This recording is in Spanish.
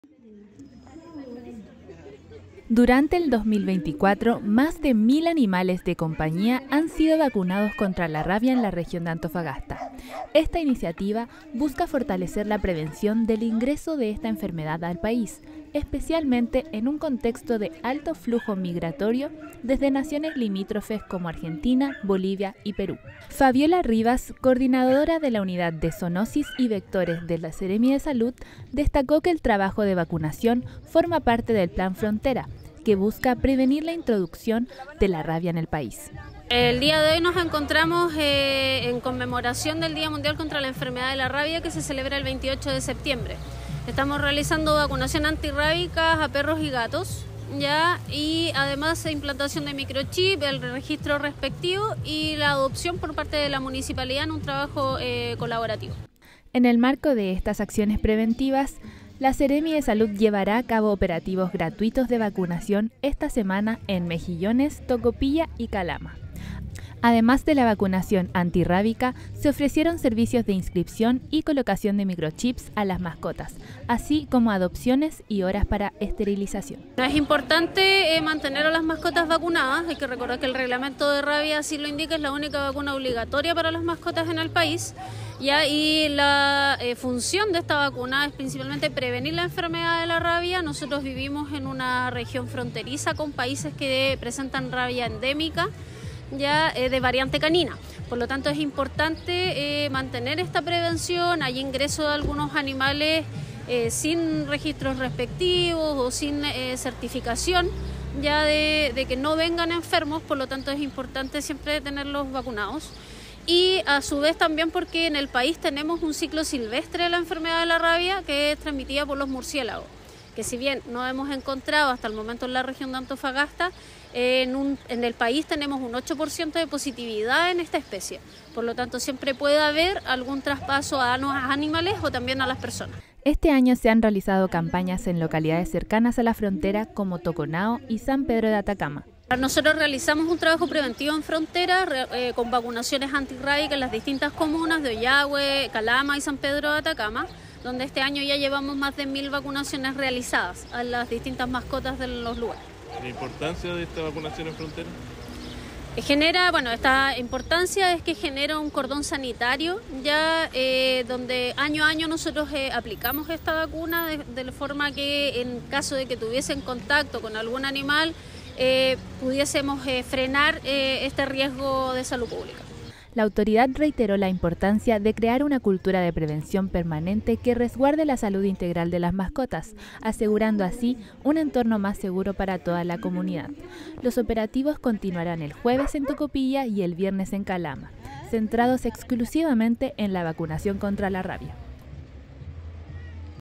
Durante el 2024, más de 1000 animales de compañía han sido vacunados contra la rabia en la región de Antofagasta. Esta iniciativa busca fortalecer la prevención del ingreso de esta enfermedad al país, especialmente en un contexto de alto flujo migratorio desde naciones limítrofes como Argentina, Bolivia y Perú. Fabiola Rivas, coordinadora de la unidad de zoonosis y vectores de la Seremi de Salud, destacó que el trabajo de vacunación forma parte del Plan Frontera, que busca prevenir la introducción de la rabia en el país. El día de hoy nos encontramos en conmemoración del Día Mundial contra la Enfermedad de la Rabia, que se celebra el 28 de septiembre. Estamos realizando vacunación antirrábica a perros y gatos, y además implantación de microchip, el registro respectivo y la adopción por parte de la municipalidad en un trabajo colaborativo. En el marco de estas acciones preventivas, la Seremi de Salud llevará a cabo operativos gratuitos de vacunación esta semana en Mejillones, Tocopilla y Calama. Además de la vacunación antirrábica, se ofrecieron servicios de inscripción y colocación de microchips a las mascotas, así como adopciones y horas para esterilización. Es importante mantener a las mascotas vacunadas. Hay que recordar que el reglamento de rabia así lo indica, es la única vacuna obligatoria para las mascotas en el país. Y la función de esta vacuna es principalmente prevenir la enfermedad de la rabia. Nosotros vivimos en una región fronteriza con países que presentan rabia endémica, de variante canina. Por lo tanto, es importante mantener esta prevención. Hay ingreso de algunos animales sin registros respectivos o sin certificación de que no vengan enfermos. Por lo tanto, es importante siempre tenerlos vacunados. Y a su vez también porque en el país tenemos un ciclo silvestre de la enfermedad de la rabia que es transmitida por los murciélagos, que si bien no hemos encontrado hasta el momento en la región de Antofagasta, en el país tenemos un 8% de positividad en esta especie. Por lo tanto, siempre puede haber algún traspaso a los animales o también a las personas. Este año se han realizado campañas en localidades cercanas a la frontera como Toconao y San Pedro de Atacama. Nosotros realizamos un trabajo preventivo en frontera con vacunaciones antirrábicas en las distintas comunas de Ollagüe, Calama y San Pedro de Atacama, donde este año ya llevamos más de 1000 vacunaciones realizadas a las distintas mascotas de los lugares. ¿La importancia de esta vacunación en frontera? Esta importancia es que genera un cordón sanitario, donde año a año nosotros aplicamos esta vacuna de forma que en caso de que tuviesen contacto con algún animal, pudiésemos frenar este riesgo de salud pública. La autoridad reiteró la importancia de crear una cultura de prevención permanente que resguarde la salud integral de las mascotas, asegurando así un entorno más seguro para toda la comunidad. Los operativos continuarán el jueves en Tocopilla y el viernes en Calama, centrados exclusivamente en la vacunación contra la rabia.